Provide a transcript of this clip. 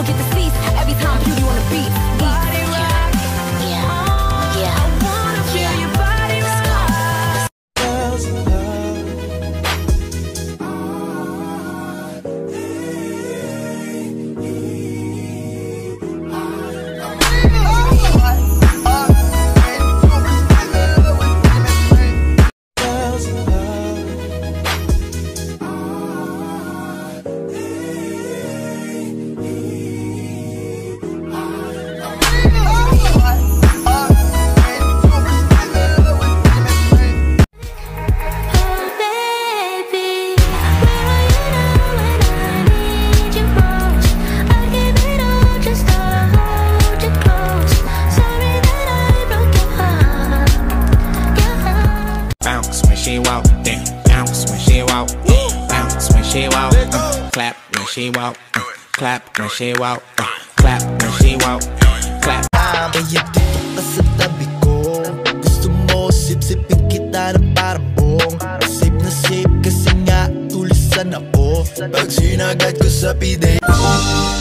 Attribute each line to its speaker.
Speaker 1: don't get to cease every time beauty on the beat. Body rock, yeah, yeah. I wanna feel your body rock. Girls in love.
Speaker 2: She walk, then bounce when she walk, bounce when she walk, clap when she walk, clap when she walk, clap when she walk, clap.
Speaker 3: Kaya dito ka sa tabi ko, gusto mo sip-sipin kita na parang bong. Safe na safe kasi nga tulisan ako pag sinagat ko sa pide.